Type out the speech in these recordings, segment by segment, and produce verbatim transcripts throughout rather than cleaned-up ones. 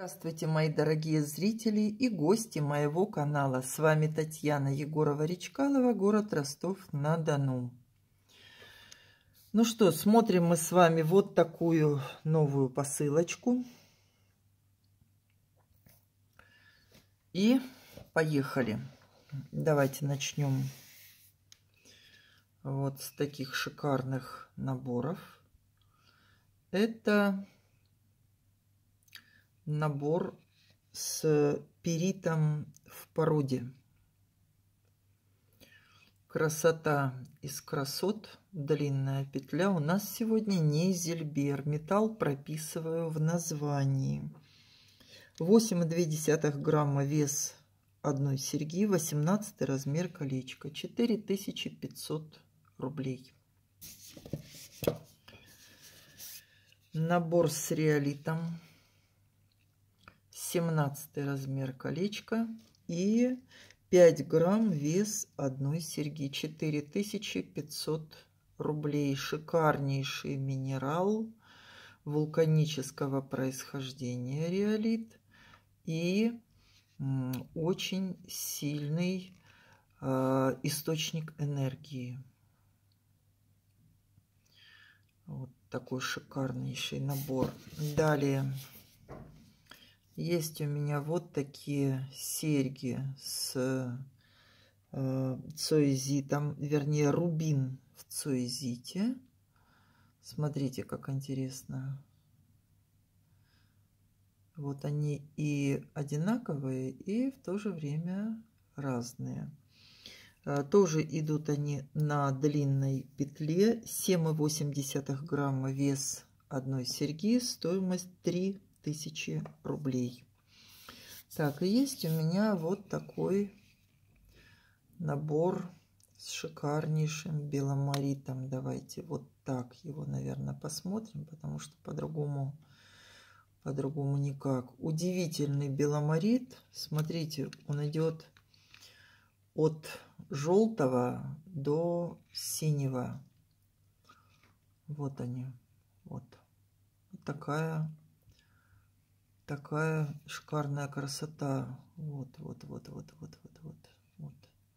Здравствуйте, мои дорогие зрители и гости моего канала. С вами Татьяна Егорова-Речкалова, город Ростов-на-Дону. Ну что, смотрим мы с вами вот такую новую посылочку. И поехали. Давайте начнем вот с таких шикарных наборов. Это набор с перитом в породе. Красота из красот. Длинная петля. У нас сегодня Нейзельбер. Металл прописываю в названии. восемь и две десятых грамма вес одной серьги. восемнадцатый размер колечко. четыре тысячи пятьсот рублей. Набор с реолитом. семнадцатый размер колечка. И пять грамм вес одной серьги. четыре тысячи пятьсот рублей. Шикарнейший минерал вулканического происхождения реолит. И очень сильный э, источник энергии. Вот такой шикарнейший набор. Далее. Есть у меня вот такие серьги с э, цоезитом, вернее рубин в цоезите. Смотрите, как интересно. Вот они и одинаковые, и в то же время разные. Э, тоже идут они на длинной петле. семь и восемь десятых грамма вес одной серьги, стоимость три тысячи рублей. Так, и есть у меня вот такой набор с шикарнейшим беломоритом. Давайте вот так его, наверное, посмотрим, потому что по-другому по-другому никак. Удивительный беломорит. Смотрите, он идет от желтого до синего. Вот они. Вот, вот такая Такая шикарная красота. Вот, вот, вот, вот, вот, вот, вот, вот.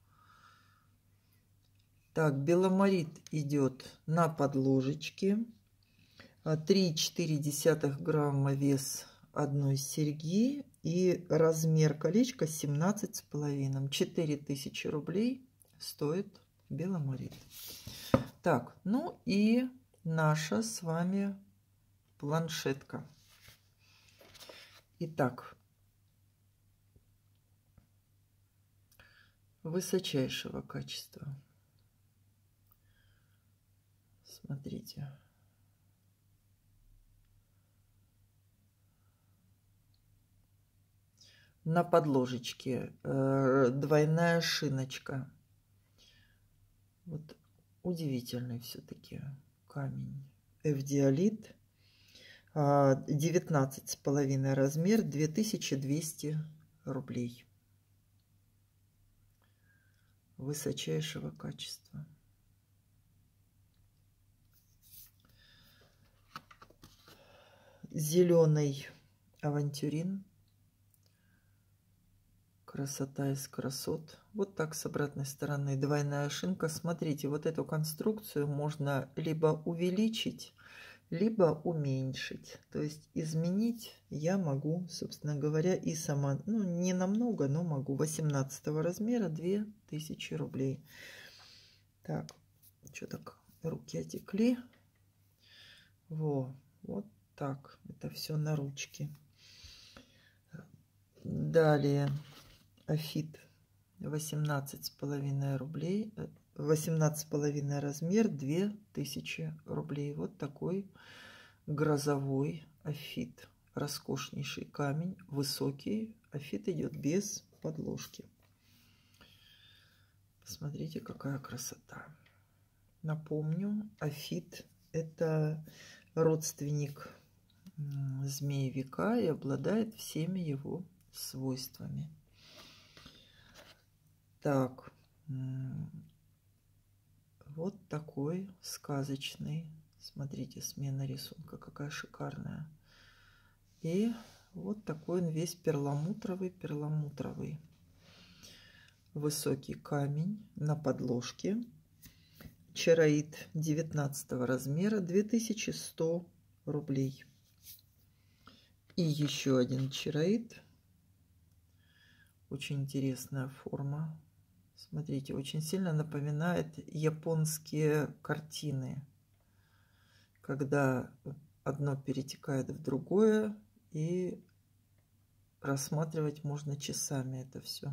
Так, беломорит идет на подложечке. три и четыре десятых грамма вес одной серьги. И размер колечка семнадцать с половиной. четыре тысячи рублей стоит беломорит. Так, ну и наша с вами планшетка. Итак, высочайшего качества. Смотрите. На подложечке э, двойная шиночка. Вот удивительный все-таки камень. Эвдиалит. девятнадцать с половиной размер, две тысячи двести рублей. Высочайшего качества. Зеленый авантюрин. Красота из красот. Вот так с обратной стороны двойная шинка. Смотрите, вот эту конструкцию можно либо увеличить, либо уменьшить. То есть изменить я могу, собственно говоря, и сама. Ну, не намного, но могу. восемнадцатого размера, две тысячи рублей. Так, что так, руки отекли. Во, вот так. Это все на ручке. Далее Афит восемнадцать с половиной рублей. восемнадцать с половиной размер, две тысячи рублей. Вот такой грозовой афит. Роскошнейший камень, высокий. Афит идет без подложки. Посмотрите, какая красота. Напомню, афит — это родственник змеевика и обладает всеми его свойствами. Так, вот такой сказочный. Смотрите, смена рисунка какая шикарная. И Вот такой он весь перламутровый, перламутровый. Высокий камень на подложке. Чароит девятнадцатого размера, две тысячи сто рублей. И еще один чароит. Очень интересная форма. Смотрите, очень сильно напоминает японские картины, когда одно перетекает в другое, и рассматривать можно часами это все.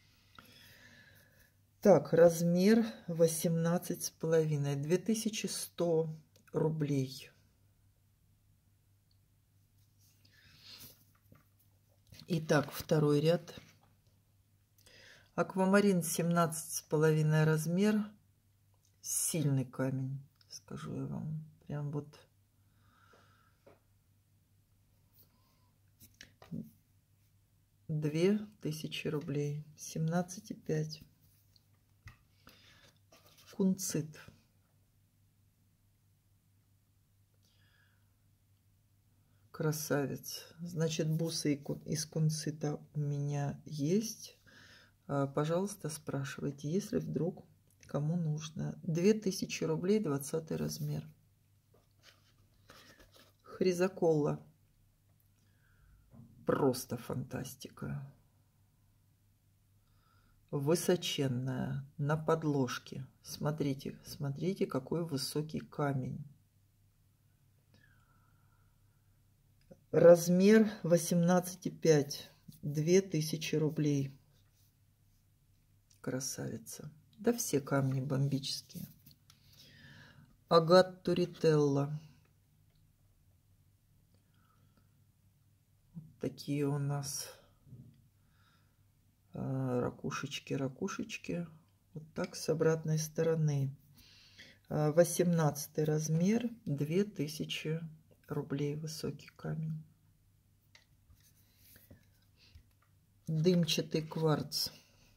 Так, размер восемнадцать с половиной, две тысячи сто рублей. Итак, второй ряд. Аквамарин семнадцать с половиной размер. Сильный камень, скажу я вам. Прям вот две тысячи рублей. семнадцать и пять. Кунцит. Красавец. Значит, бусы из кунцита у меня есть. Пожалуйста, спрашивайте, если вдруг кому нужно. две тысячи рублей, двадцатый размер. Хризоколла. Просто фантастика. Высоченная, на подложке. Смотрите, смотрите, какой высокий камень. Размер восемнадцать и пять, две тысячи рублей. Красавица. Да все камни бомбические. Агат Турителла. Вот такие у нас ракушечки, ракушечки. Вот так с обратной стороны. восемнадцатый размер, две тысячи рублей. Высокий камень. Дымчатый кварц.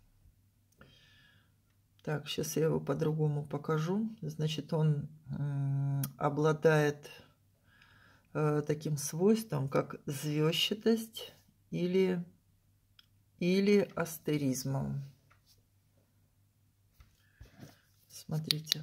Так, сейчас я его по-другому покажу. Значит, он э, обладает э, таким свойством, как звездчатость или или астеризмом. Смотрите.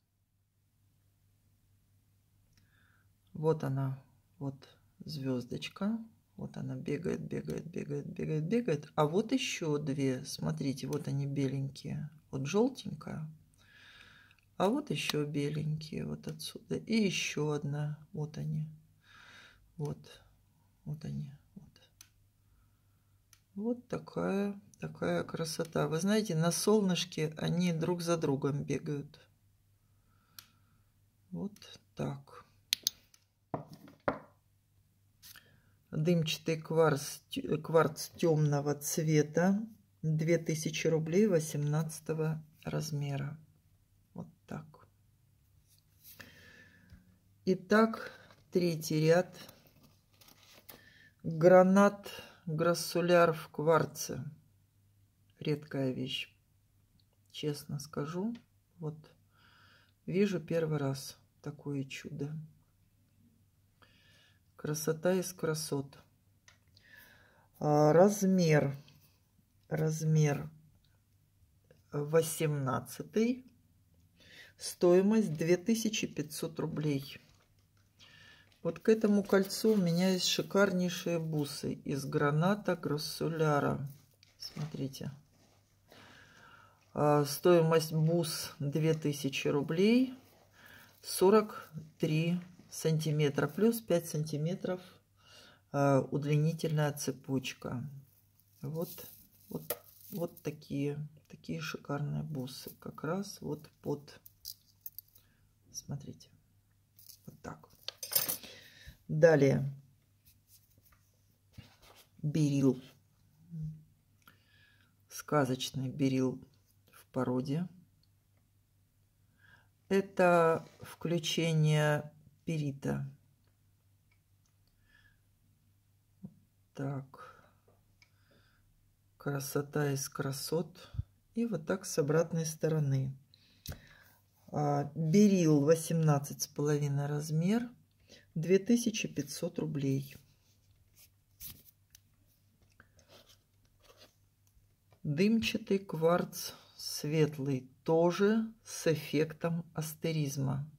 Вот она, вот звездочка. Вот она бегает, бегает, бегает, бегает, бегает. А вот еще две. Смотрите, вот они беленькие. Вот желтенькая. А вот еще беленькие. Вот отсюда. И еще одна. Вот они. Вот. Вот они. Вот такая, такая красота. Вы знаете, на солнышке они друг за другом бегают. Вот так. Дымчатый кварц, кварц темного цвета. две тысячи рублей, восемнадцатого размера. Вот так. Итак, третий ряд. Гранат грассуляр в кварце. Редкая вещь. Честно скажу. Вот вижу первый раз такое чудо. Красота из красот. Размер. Размер восемнадцатый. Стоимость две тысячи пятьсот рублей. Вот к этому кольцу у меня есть шикарнейшие бусы из граната грассуляра. Смотрите. Стоимость бус две тысячи рублей. сорок три сантиметра. Плюс пять сантиметров удлинительная цепочка. Вот, вот, вот такие, такие шикарные бусы. Как раз вот под... Смотрите. Вот так. Далее берил, сказочный берил в породе. Это включение перита. Так, красота из красот. И вот так с обратной стороны. Берил восемнадцать с половиной размер. две тысячи пятьсот рублей. Дымчатый кварц светлый, тоже с эффектом астеризма.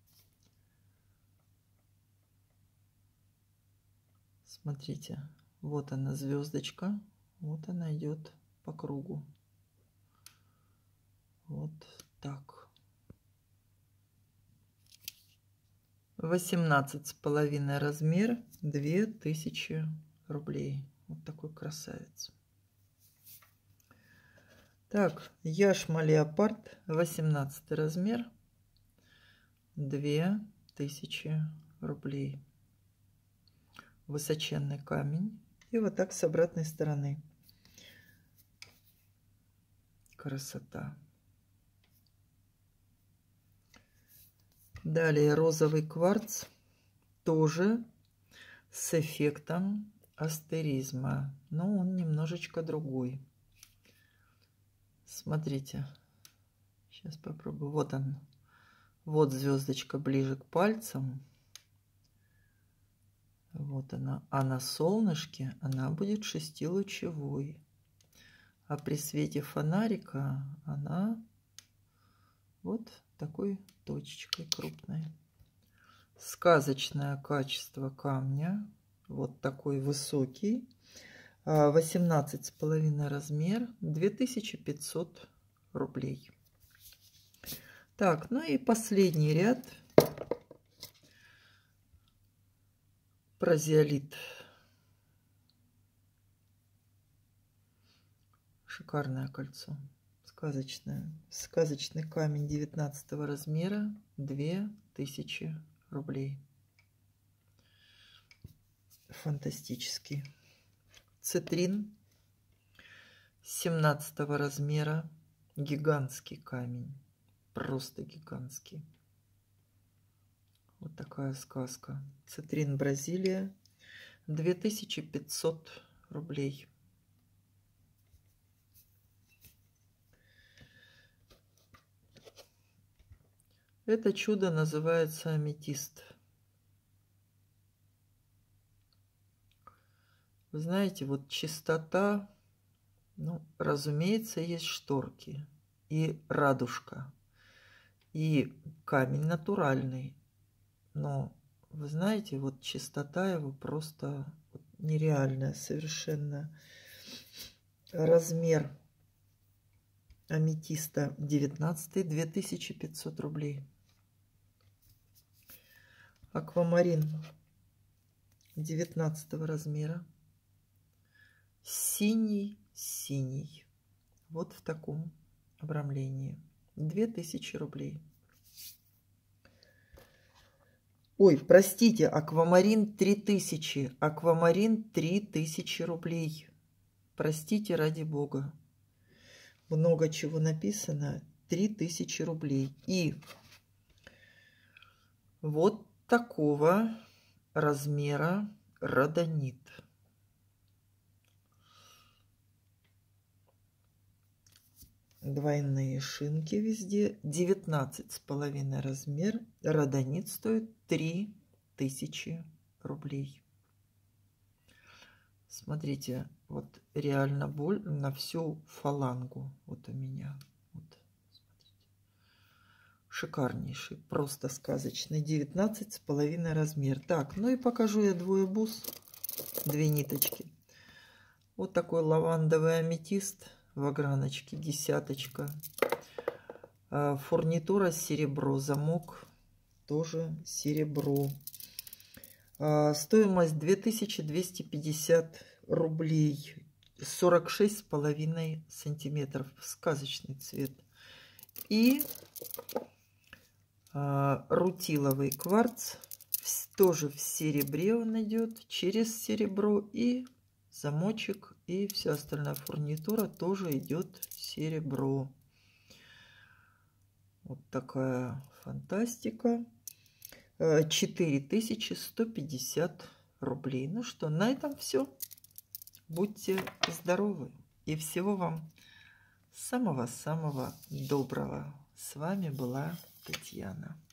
Смотрите, вот она звездочка, вот она идет по кругу. Вот так. восемнадцать с половиной размер, две тысячи рублей. Вот такой красавец. Так, яшма леопард, восемнадцатый размер, две тысячи рублей. Высоченный камень. И вот так с обратной стороны. Красота. Далее розовый кварц, тоже с эффектом астеризма, но он немножечко другой. Смотрите, сейчас попробую. Вот он, вот звездочка ближе к пальцам. Вот она, а на солнышке она будет шестилучевой, а при свете фонарика она вот такой точечкой крупной. Сказочное качество камня, вот такой высокий, восемнадцать с половиной размер, две тысячи пятьсот рублей. Так, ну и последний ряд. Празеолит. Шикарное кольцо. Сказочное. Сказочный камень девятнадцатого размера. две тысячи рублей. Фантастический. Цитрин. семнадцатого размера. Гигантский камень. Просто гигантский. Вот такая сказка. Цитрин, Бразилия. две тысячи пятьсот рублей. Это чудо называется аметист. Вы знаете, вот чистота, ну, разумеется, есть шторки и радужка, и камень натуральный. Но, вы знаете, вот чистота его просто нереальная совершенно. Размер аметиста девятнадцатый, две тысячи пятьсот рублей. Аквамарин девятнадцатого размера. Синий-синий. Вот в таком обрамлении. две тысячи рублей. Ой, простите, аквамарин три тысячи. Аквамарин три тысячи рублей. Простите, ради бога. Много чего написано. три тысячи рублей. И вот такого размера родонит. Двойные шинки везде. девятнадцать с половиной размер. Родонит стоит три тысячи рублей. Смотрите, вот реально боль на всю фалангу. Вот у меня. Вот, смотрите. Шикарнейший, просто сказочный. девятнадцать с половиной размер. Так, ну и покажу я двое бус. Две ниточки. Вот такой лавандовый аметист. В ограночке, десяточка. Фурнитура серебро, замок тоже серебро. Стоимость две тысячи двести пятьдесят рублей. сорок шесть с половиной сантиметров. Сказочный цвет. И рутиловый кварц. Тоже в серебре он идет. Через серебро и замочек. И вся остальная фурнитура тоже идет серебро. Вот такая фантастика. четыре тысячи сто пятьдесят рублей. Ну что, на этом все. Будьте здоровы. И всего вам самого-самого доброго. С вами была Татьяна.